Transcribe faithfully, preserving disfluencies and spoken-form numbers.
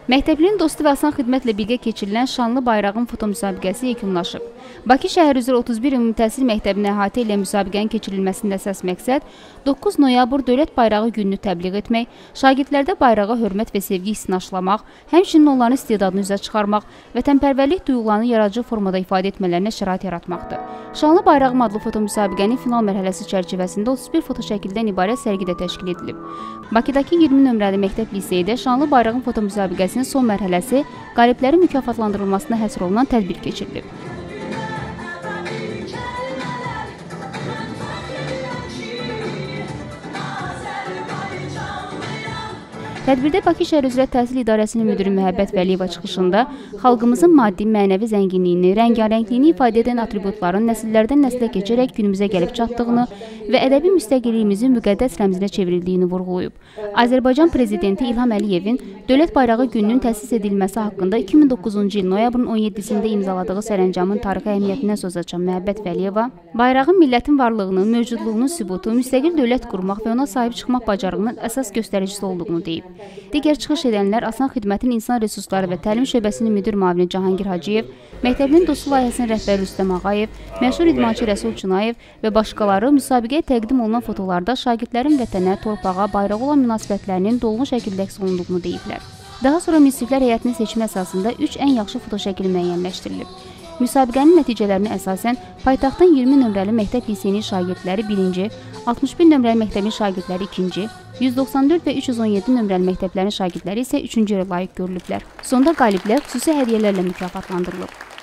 Məktəblinin dostu və asan xidmətlə birgə keçirilən şanlı bayrağın foto müsabiqəsi yekunlaşıb. Bakı şəhər üzrə otuz bir ümumi təhsil məktəbini əhatə ilə müsabiqənin keçirilməsində əsas məqsəd doqquz noyabr Dövlət Bayrağı gününü təbliğ etmək, şagirdlərdə bayrağa hörmət və sevgi hissini aşılamaq, həmçinin onların istedadını üzə çıxarmaq, vətənpərvərlik duyğularını yaradıcı formada ifadə etmələrinə şərait yaratmaqdır. Şanlı bayrağım adlı foto müsabiqənin final mərhələsi çərçivəsində otuz bir foto şəkildən ibarət sərgi də təşkil edilib. Bakıdakı iyirmi nömrəli məktəb liseydə şanlı bayrağın foto müsabiqəsinin son mərhələsi qaliblərin mükafatlandırılmasına həsr olunan tədbir keçirilib. Tədbirdə Bakı şəhər üzrə Təhsil İdarəsinin müdiri Məhəbbət Vəliyeva çıxışında xalqımızın maddi, mənəvi zənginliyini, rəngarəngliyini ifadə edən atributların nəsillərdən nəslə keçərək günümüzə gəlib çatdığını və ədəbi müstəqilliyimizin müqəddəs rəmzinə çevrildiyini vurğulayıb. Azərbaycan Prezidenti İlham Əliyevin Dövlət Bayrağı gününün təsis edilməsi haqqında iki min doqquzuncu il noyabrın on yeddisində imzaladığı sərəncamın tarixi əhəmiyyətindən söz açan Məhəbbət Vəliyeva, bayrağın millətin varlığının, mövcudluğunun sübutu, müstəqil dövlət qurmaq və ona sahib çıxmaq bacarığının əsas göstəricisi olduğunu deyib. Digər çıxış edənlər Asan Xidmətin İnsan Resursları və Təlim Şöbəsinin müdir müavini Cahangir Hacıyev, Məktəblinin dostu layihəsinin rəhbəri Rüstəm Ağayev, məşhur idmançı Rəsul Çunayev və başqaları müsabiqəyə təqdim olunan fotolarda şagirdlərin vətənə, torpağa, bayrağa olan münasibətlərinin dolğun şəkildə əks olunduğunu deyiblər. Daha sonra münsiflər heyətinin seçimi əsasında üç ən yaxşı foto şəkili müəyyənləşdirilib. Müsabiqənin nəticələrinə əsasən paytaxtın iyirmi nömrəli məktəb liseyinin şagirdləri birinci, altmış bir nömrəli məktəbin şagirdləri ikinci, yüz doxsan dörd və üç yüz on yeddi nömrəli məktəblərin şagirdləri isə üçüncü yerə layiq görülüblər. Sonda qaliblər xüsusi hədiyyələrlə mükafatlandırılıb.